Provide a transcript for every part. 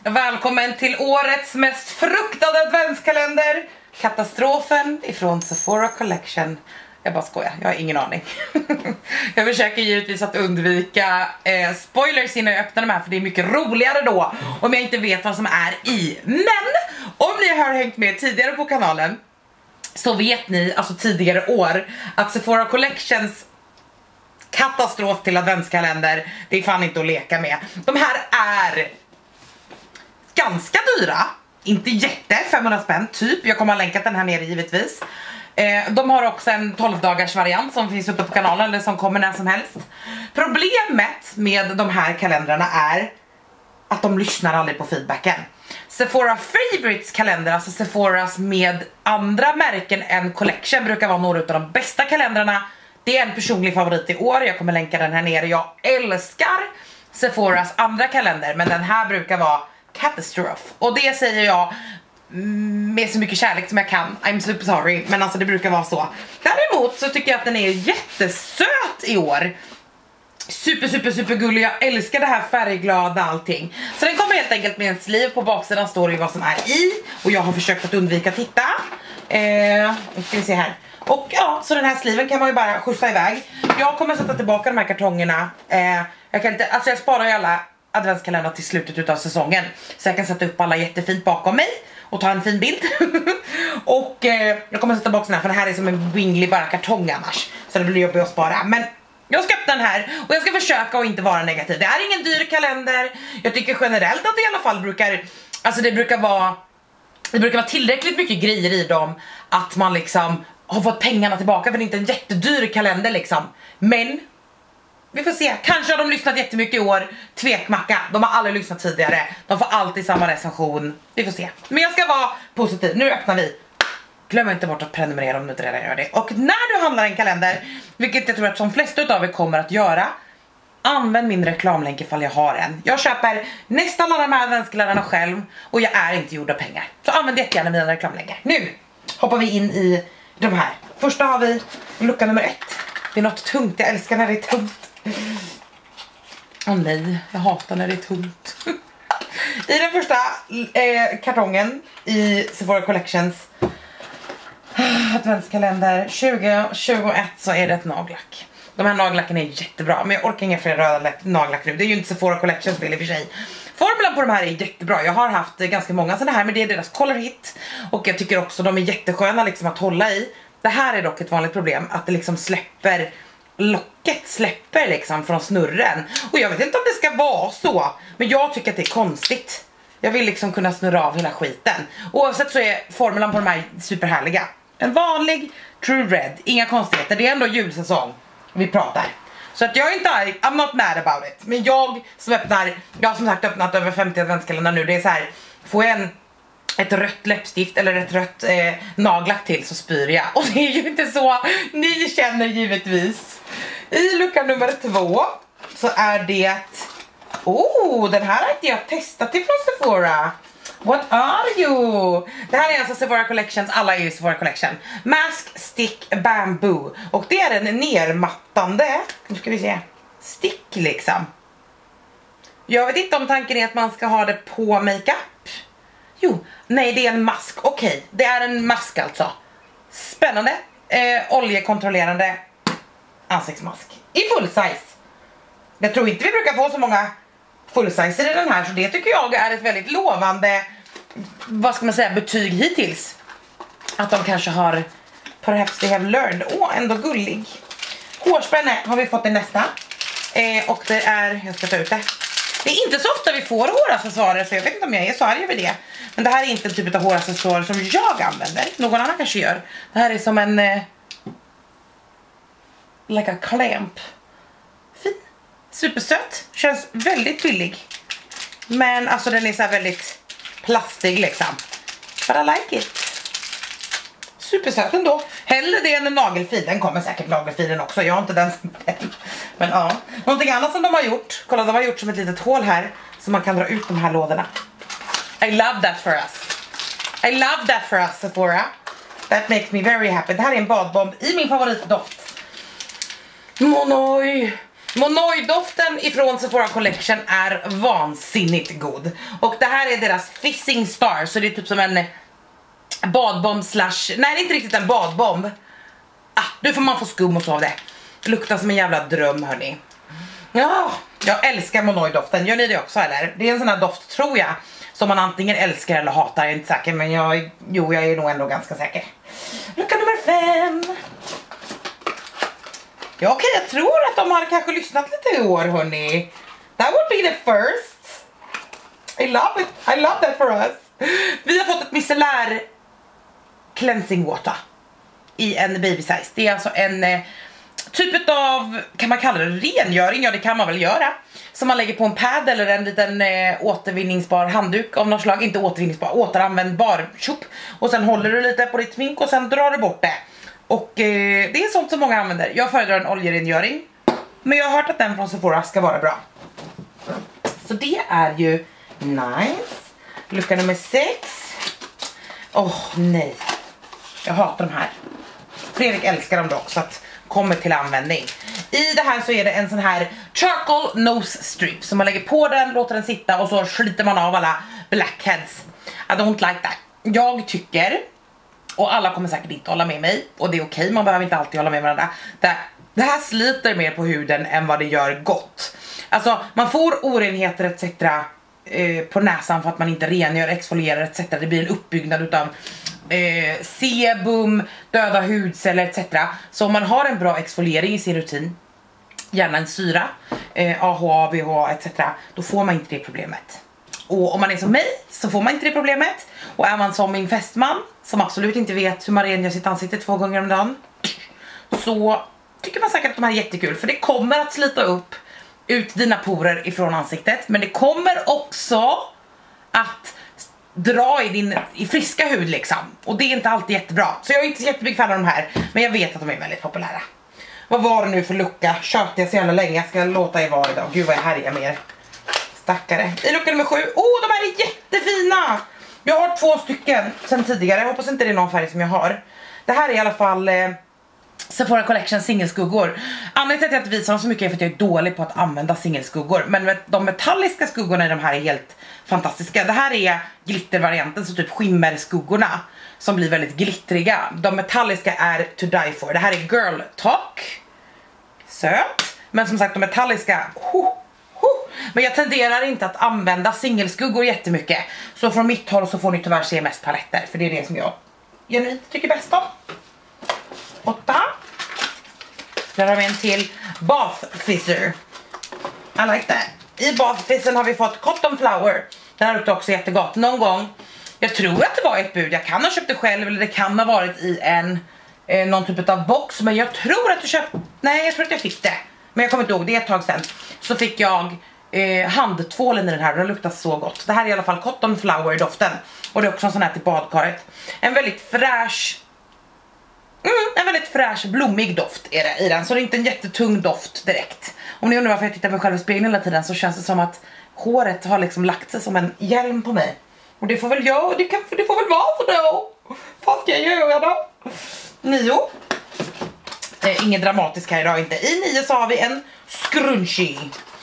Välkommen till årets mest fruktade adventskalender. Katastrofen ifrån Sephora Collection. Jag bara skojar, jag har ingen aning. Jag försöker givetvis att undvika spoilers innan jag öppnar de här, för det är mycket roligare då om jag inte vet vad som är i. Men om ni har hängt med tidigare på kanalen så vet ni, alltså tidigare år, att Sephora Collections katastrof till adventskalender, det är fan inte att leka med. De här är ganska dyra, inte jätte, 500 spänn typ. Jag kommer att länka den här nere givetvis. De har också en 12-dagars variant som finns uppe på kanalen, eller som kommer när som helst. Problemet med de här kalendrarna är att de lyssnar aldrig på feedbacken. Sephora Favorites kalender, alltså Sephoras med andra märken än Collection, brukar vara några av de bästa kalendrarna. Det är en personlig favorit i år, jag kommer länka den här nere. Jag älskar Sephoras andra kalender, men den här brukar vara katastrof. Och det säger jag med så mycket kärlek som jag kan. I'm super sorry, men alltså det brukar vara så. Däremot så tycker jag att den är jättesöt i år. Super gullig, jag älskar det här färgglada allting. Så den kommer helt enkelt med en sleeve, på baksidan står det vad som är i. Och jag har försökt att undvika att titta. Ska vi se här. Och ja, så den här sleeven kan man ju bara skjutsa iväg. Jag kommer sätta tillbaka de här kartongerna. Jag kan inte, alltså jag sparar ju alla adventskalendrar till slutet av säsongen, så jag kan sätta upp alla jättefint bakom mig och ta en fin bild. Och jag kommer sätta tillbaka den här, för den här är som en wingly bara kartong annars, så det blir jobbigt att spara. Men jag ska öppna den här och jag ska försöka att inte vara negativ. Det är ingen dyr kalender. Jag tycker generellt att det i alla fall brukar, alltså det brukar vara tillräckligt mycket grejer i dem att man liksom har fått pengarna tillbaka, för det är inte en jättedyr kalender liksom. Men vi får se, kanske har de lyssnat jättemycket i år. Tvekmacka, de har aldrig lyssnat tidigare. De får alltid samma recension. Vi får se, men jag ska vara positiv. Nu öppnar vi. Glöm inte bort att prenumerera om du inte redan gör det. Och när du handlar en kalender, vilket jag tror att de flesta av er kommer att göra, använd min reklamlänk ifall jag har en. Jag köper nästan alla de här adventskalendrarna själv, och jag är inte gjord av pengar. Så använd jättegärna mina reklamlänkar. Nu hoppar vi in i de här. Första har vi lucka nummer 1. Det är något tungt, jag älskar när det är tungt. Åh nej, jag hatar när det är tungt. I den första kartongen i Sephora Collections adventskalender 2021 så är det ett nagellack. De här nagellacken är jättebra, men jag orkar inga fler röda nagellack nu. Det är ju inte Sephora Collections spel i och för sig. Formulan på de här är jättebra. Jag har haft ganska många sådana här, men det är deras color hit. Och jag tycker också de är jättesköna liksom att hålla i. Det här är dock ett vanligt problem, att det liksom släpper, locket släpper liksom från snurren. Och jag vet inte om det ska vara så, men jag tycker att det är konstigt. Jag vill liksom kunna snurra av hela skiten. Oavsett så är formulan på de här superhärliga. En vanlig True Red, inga konstigheter. Det är ändå julsäsong vi pratar. Så att jag är inte arg, I'm not mad about it. Men jag har som sagt öppnat över 50 adventskalendrar nu. Det är så här, får jag ett rött läppstift eller ett rött nagellack till så spyr jag. Och det är ju inte så ni känner givetvis. I lucka nummer 2 så är det, den här har inte jag testat ifrån Sephora. What are you? Det här är alltså Sephora Collections, alla är ju Sephora Collection. Mask Stick Bamboo. Och det är en nermattande, nu ska vi se, stick liksom. Jag vet inte om tanken är att man ska ha det på makeup. Jo, nej det är en mask, okej. Det är en mask alltså. Spännande, oljekontrollerande ansiktsmask i full size. Jag tror inte vi brukar få så många full size i den här, så det tycker jag är ett väldigt lovande, vad ska man säga, betyg hittills. Att de kanske har, perhaps they have learned. Ändå gullig. Hårspänne har vi fått i nästa. Och det är, jag ska ta ut det. Det är inte så ofta vi får håraccessoarer, så jag vet inte om jag är så arg över det. Men det här är inte en typ av håraccessoar som jag använder. Någon annan kanske gör. Det här är som en like a clamp. Fin. Supersöt. Känns väldigt billig. Men alltså den är så här väldigt plastig liksom. But I like it. Supersöt ändå. Hellre det än en nagelfil. Den kommer säkert nagelfilen också. Jag har inte den. Men ja. Någonting annat som de har gjort. Kolla, de har gjort som ett litet hål här, så man kan dra ut de här lådorna. I love that for us. I love that for us, Sephora. That makes me very happy. Det här är en badbomb i min favoritdoft. Monoi. Monoi-doften ifrån Sephora Collection är vansinnigt god. Och det här är deras Fissing Star, så det är typ som en badbomb slash... Nej, det är inte riktigt en badbomb. Nu får man få skum och så av det. Det luktar som en jävla dröm, hörni. Ja, jag älskar Monoi-doften. Gör ni det också, eller? Det är en sån här doft, tror jag, som man antingen älskar eller hatar. Jag är inte säker, men jag är nog ändå ganska säker. Lucka nummer 5. Ja, okej, jag tror att de har kanske lyssnat lite i år, hörni. That would be the first. I love it. I love that for us. Vi har fått ett micellär cleansing water i en baby size. Det är alltså en typ av, kan man kalla det rengöring? Ja, det kan man väl göra. Som man lägger på en pad eller en liten återvinningsbar handduk av något slag. Inte återvinningsbar, återanvändbar. Tjup. Och sen håller du lite på ditt smink och sen drar du bort det. Och det är sånt som många använder. Jag föredrar en oljerengöring, men jag har hört att den från Sephora ska vara bra. Så det är ju nice. Lucka nummer 6. Nej. Jag hatar de här. Fredrik älskar dem dock, så att kommer till användning. I det här så är det en sån här charcoal nose strip som man lägger på den, låter den sitta och så sliter man av alla blackheads. I don't like that. Jag tycker, och alla kommer säkert inte hålla med mig, och det är okej, man behöver inte alltid hålla med varandra. Det här sliter mer på huden än vad det gör gott. Alltså man får orenheter etc. På näsan för att man inte rengör, exfolierar etc. Det blir en uppbyggnad utav sebum, döda hudceller etc. Så om man har en bra exfoliering i sin rutin, gärna en syra, AHA, BHA etc. Då får man inte det problemet. Och om man är som mig så får man inte det problemet. Och är man som min fästman som absolut inte vet hur man rengör sitt ansikte 2 gånger om dagen, så tycker man säkert att de här är jättekul. För det kommer att slita upp ut dina porer ifrån ansiktet. Men det kommer också att dra i friska hud liksom. Och det är inte alltid jättebra. Så jag är inte så jättebig fan av de här. Men jag vet att de är väldigt populära. Vad var det nu för lucka? Köpte jag så jävla länge. Jag ska låta er vara idag. Gud vad jag härjar med er. Stackare. I lucka nummer 7. De här är jättefina! Jag har 2 stycken sen tidigare. Jag hoppas inte det är någon färg som jag har. Det här är i alla fall Sephora Collection singelskuggor. Anledningen till att jag inte visar dem så mycket är för att jag är dålig på att använda singelskuggor. Men de metalliska skuggorna i de här är helt fantastiska. Det här är glittervarianten, så typ skimmerskuggorna som blir väldigt glittriga. De metalliska är to die for. Det här är Girl Talk. Söt. Men som sagt, de metalliska... Men jag tenderar inte att använda singelskuggor jättemycket. Så från mitt håll så får ni tyvärr se mest paletter. För det är det som jag genuint tycker bäst om. 8. Där har vi en till Bath Fizzer. I like that. I Bath Fizzern har vi fått Cotton Flower. Den här luktar också jättegott. Någon gång, jag tror att det var ett bud. Jag kan ha köpt det själv eller det kan ha varit i någon typ av box. Men jag tror att du köpte... Nej, jag tror att jag fick det. Men jag kommer inte ihåg, det är ett tag sedan. Så fick jag handtvålen i den här. Den luktar så gott. Det här är i alla fall Cotton Flower doften. Och det är också en sån här till badkaret. En väldigt fräsch blommig doft är det i den. Så det är inte en jättetung doft direkt. Om ni undrar varför jag tittar på mig själv i spegeln hela tiden, så känns det som att håret har liksom lagt sig som en hjälm på mig. Och det får väl jag, det får väl vara så då. Vad ska jag göra då? 9. Ingen dramatisk här idag inte. I 9 så har vi en scrunchie.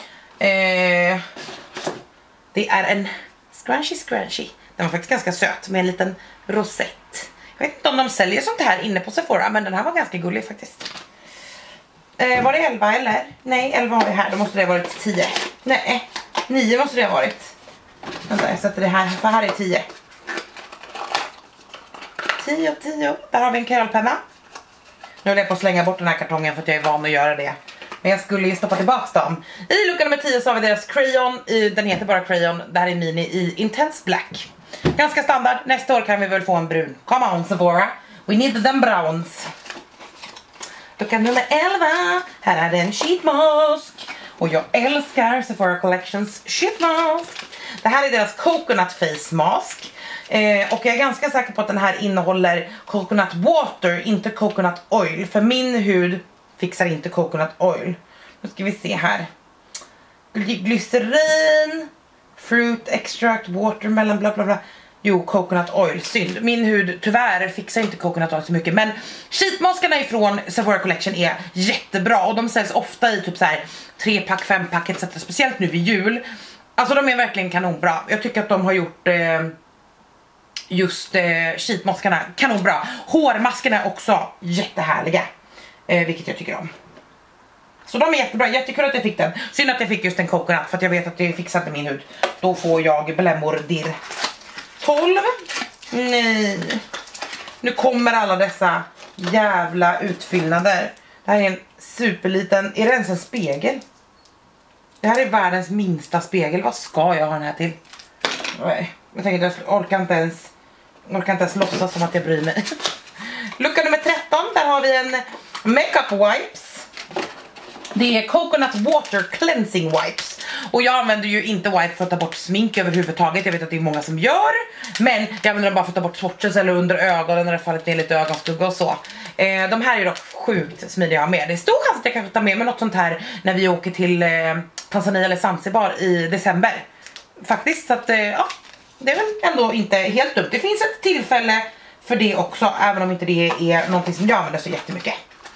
Det är en scrunchie. Den var faktiskt ganska söt med en liten rosett. Jag vet inte om de säljer sånt här inne på Sephora, men den här var ganska gullig faktiskt. Var det 11 eller? Nej, 11 har vi här. Då måste det ha varit 10. Nej, 9 måste det ha varit. Vänta, jag sätter det här, för här är 10. 10. Där har vi en krölpenna. Nu håller jag på att slänga bort den här kartongen för att jag är van att göra det. Men jag skulle ju stoppa tillbaka dem. I lucka nummer 10 så har vi deras crayon. Den heter bara crayon. Det här är mini i Intense Black. Ganska standard. Nästa år kan vi väl få en brun. Come on Sephora. We need them browns. Lucka nummer 11. Här är det en sheet mask. Och jag älskar Sephora Collections sheet mask. Det här är deras coconut face mask. Och jag är ganska säker på att den här innehåller coconut water, inte coconut oil. För min hud fixar inte coconut oil. Nu ska vi se här. Glycerin, fruit extract, watermelon, bla bla bla. Jo, coconut oil, synd. Min hud tyvärr fixar inte coconut oil så mycket. Men sheetmaskarna ifrån Sephora Collection är jättebra. Och de säljs ofta i typ så här 3-pack, 5-pack etc. Speciellt nu vid jul. Alltså de är verkligen kanonbra. Jag tycker att de har gjort just sheetmaskarna kanonbra. Hårmaskerna är också jättehärliga. Vilket jag tycker om. Så de är jättebra, jättekul att jag fick den. Synd att jag fick just en coconut för att jag vet att det fixar inte min hud. Då får jag blämmor dirr. 12. Nej. Nu kommer alla dessa jävla utfyllnader. Det här är en superliten, är det ens en spegel? Det här är världens minsta spegel. Vad ska jag ha den här till? Nej, jag tänker att jag orkar inte ens låtsas som att jag bryr mig. Lucka nummer 13, där har vi en makeup wipes. Det är coconut water cleansing wipes. Och jag använder ju inte wipe för att ta bort smink överhuvudtaget. Jag vet att det är många som gör. Men jag använder dem bara för att ta bort swatches eller under ögonen när det fallit ner lite ögonskugga och så. De här är dock sjukt smidiga med. Det är stor chans att jag kan ta med mig något sånt här när vi åker till Tanzania eller Zanzibar i december. Faktiskt, så att ja, det är väl ändå inte helt dumt. Det finns ett tillfälle för det också, även om inte det är någonting som jag använder så jättemycket.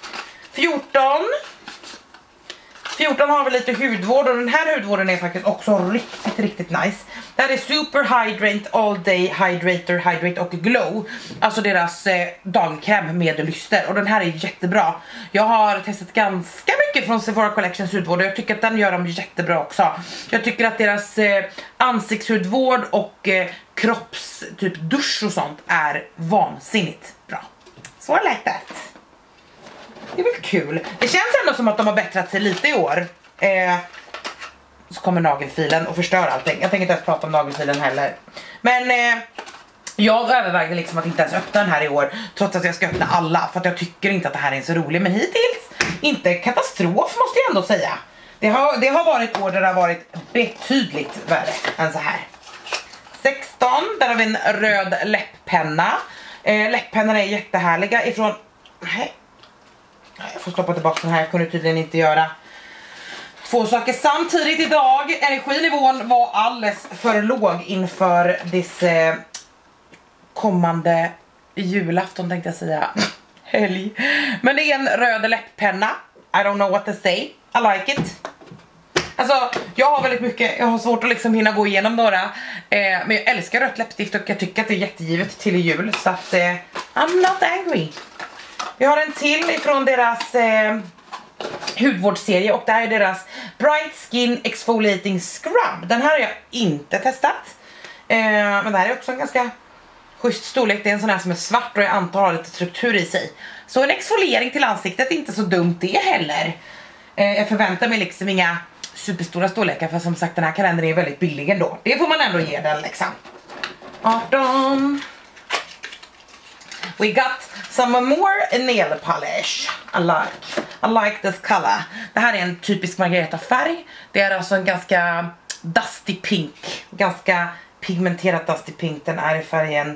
14 har vi lite hudvård och den här hudvården är faktiskt också riktigt nice. Det här är Super Hydrate All Day Hydrator, Hydrate och Glow. Alltså deras dagkräm med lyster och den här är jättebra. Jag har testat ganska mycket från Sephora Collections hudvård och jag tycker att den gör dem jättebra också. Jag tycker att deras ansiktshudvård och kropps typ dusch och sånt är vansinnigt bra. Så I like that. Det är väl kul. Det känns ändå som att de har bättrat sig lite i år. Så kommer nagelfilen och förstör allting. Jag tänker inte ens prata om nagelfilen heller. Men jag övervägde liksom att inte ens öppna den här i år. Trots att jag ska öppna alla. För att jag tycker inte att det här är så roligt. Men hittills inte katastrof måste jag ändå säga. Det har varit år där det har varit betydligt värre än så här. 16. Där har vi en röd läpppenna. Läpppennorna är jättehärliga ifrån... Nej. Jag får stoppa tillbaka den här, jag kunde tydligen inte göra två saker samtidigt idag. Energinivån var alldeles för låg inför dess kommande julafton tänkte jag säga. Helg. Men det är en röd läpppenna. I don't know what to say. I like it. Alltså, jag har väldigt mycket, jag har svårt att liksom hinna gå igenom några. Men jag älskar rött läppstift och jag tycker att det är jättegivet till jul. Så att, I'm not angry. Vi har en till ifrån deras hudvårdsserie och det här är deras Bright Skin Exfoliating Scrub. Den här har jag inte testat. Men det här är också en ganska schysst storlek. Det är en sån här som är svart och jag antar har lite struktur i sig. Så en exfoliering till ansiktet är inte så dumt det heller. Jag förväntar mig liksom inga superstora storlekar för som sagt den här kalendern är väldigt billig ändå. Det får man ändå ge den liksom. 18. We got some more nail polish. I like this color. Det här är en typisk Margareta-färg. Det är alltså en ganska dusty pink. Ganska pigmenterat dusty pink. Den är i färgen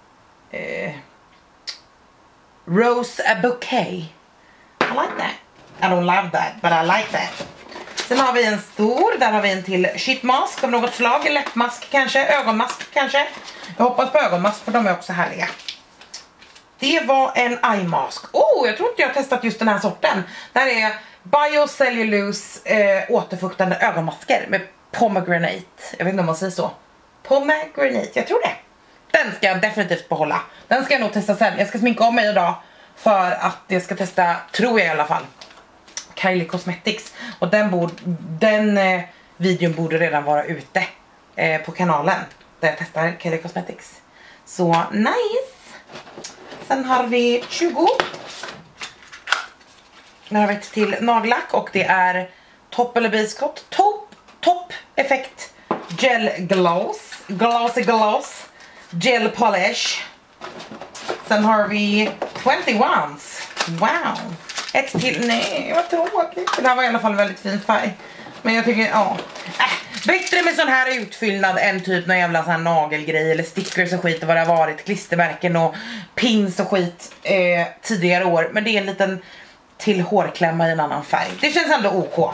Rose Bouquet. I like that. I don't love that, but I like that. Sen har vi en stor, där har vi en till sheetmask av något slag. Läppmask kanske, ögonmask kanske. Jag hoppas på ögonmask för de är också härliga. Det var en eye mask. Jag tror inte jag har testat just den här sorten. Det här är Biocellulose återfuktande ögonmasker med pomegranate. Jag vet inte om man säger så. Pomegranate, jag tror det. Den ska jag definitivt behålla. Den ska jag nog testa sen. Jag ska sminka om mig idag för att jag ska testa, tror jag i alla fall, Kylie Cosmetics. Och den videon borde redan vara ute på kanalen där jag testar Kylie Cosmetics. Så nice. Sen har vi 20. Nu har vi ett till nagellack och det är Top eller Base Coat. Top effekt Gel Gloss. Gloss. Gel Polish. Sen har vi 21s. Wow. Ett till, nej vad tråkigt. Det här var i alla fall en väldigt fin färg. Men jag tycker, ja. Bättre med sån här utfyllnad än typ någon jävla sån här nagelgrej eller stickers och skit och vad det har varit. Klistermärken och pins och skit tidigare år. Men det är en liten till hårklämma i en annan färg. Det känns ändå OK.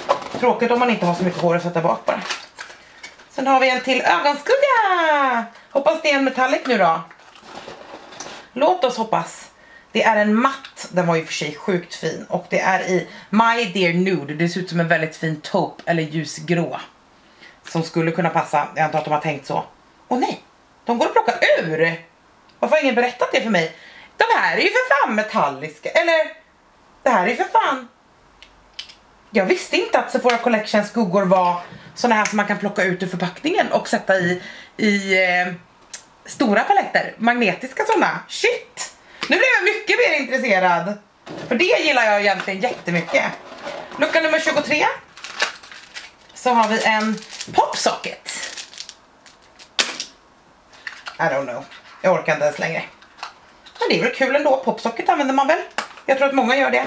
Tråkigt om man inte har så mycket hår att sätta bak bara. Sen har vi en till ögonskugga. Hoppas det är en metallic nu då. Låt oss hoppas. Det är en matt, den var ju för sig sjukt fin. Och det är i My Dear Nude. Det ser ut som en väldigt fin taupe eller ljusgrå. Som skulle kunna passa, jag antar att de har tänkt så. Åh nej, de går att plocka ur. Varför har ingen berättat det för mig? De här är ju för fan metalliska. Eller, det här är ju för fan. Jag visste inte att Sephora Collection skuggor var såna här som man kan plocka ut ur förpackningen och sätta i stora paletter. Magnetiska sådana. Shit! Nu blir jag mycket mer intresserad. För det gillar jag egentligen jättemycket. Lucka nummer 23. Så har vi en popsocket. I don't know. Jag orkar inte ens längre. Men det är väl kul ändå. Popsocket använder man väl. Jag tror att många gör det.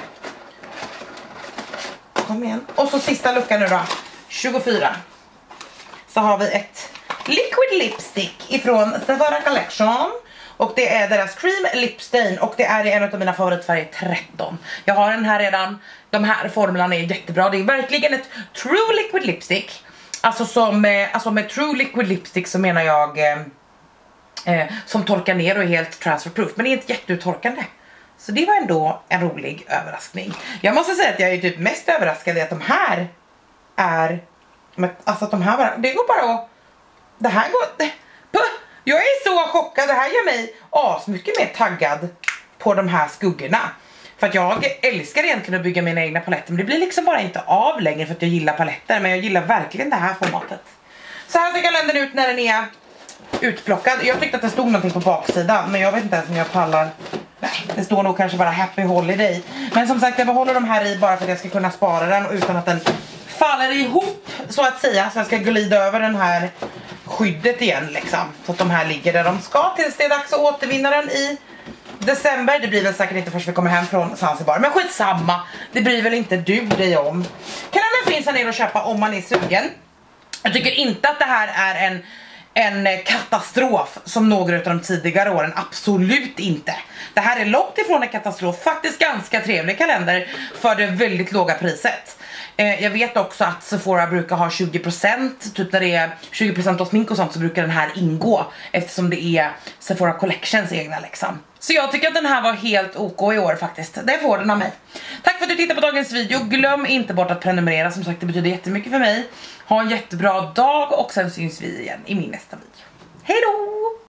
Kom igen. Och så sista luckan nu då. 24. Så har vi ett liquid lipstick ifrån Sephora Collection. Och det är deras cream lip stain. Och det är en av mina favoritfärger 13. Jag har den här redan. De här formlerna är jättebra. Det är verkligen ett true liquid lipstick. Alltså med true liquid lipstick så menar jag som torkar ner och är helt transfer proof. Men det är inte jätteuttorkande. Så det var ändå en rolig överraskning. Jag måste säga att jag är typ mest överraskad i att de här är... Alltså att de här bara... Det går bara att... Det här går... Jag är så chockad. Det här gör mig asmycket mer taggad på de här skuggorna. För att jag älskar egentligen att bygga mina egna paletter. Men det blir liksom bara inte av längre för att jag gillar paletter. Men jag gillar verkligen det här formatet. Så här ser kalendern ut när den är utplockad. Jag tyckte att det stod någonting på baksidan. Men jag vet inte ens om jag pallar. Nej, det står nog kanske bara Happy Holiday. Men som sagt, jag behåller de här i bara för att jag ska kunna spara den. Och utan att den faller ihop så att säga. Så jag ska glida över den här skyddet igen liksom. Så att de här ligger där de ska tills det är dags att återvinna den i december. Det blir väl säkert inte först vi kommer hem från Zanzibar. Men skitsamma, det blir väl inte du dig om. Kalendern finns här nere att köpa om man är sugen. Jag tycker inte att det här är en katastrof som några av de tidigare åren. Absolut inte. Det här är långt ifrån en katastrof. Faktiskt ganska trevlig kalender för det väldigt låga priset. Jag vet också att Sephora brukar ha 20%. Typ när det är 20% av smink och sånt så brukar den här ingå. Eftersom det är Sephora Collections egna liksom. Så jag tycker att den här var helt OK i år faktiskt. Det får den av mig. Tack för att du tittade på dagens video. Glöm inte bort att prenumerera. Som sagt, det betyder jättemycket för mig. Ha en jättebra dag och sen syns vi igen i min nästa video. Hej då!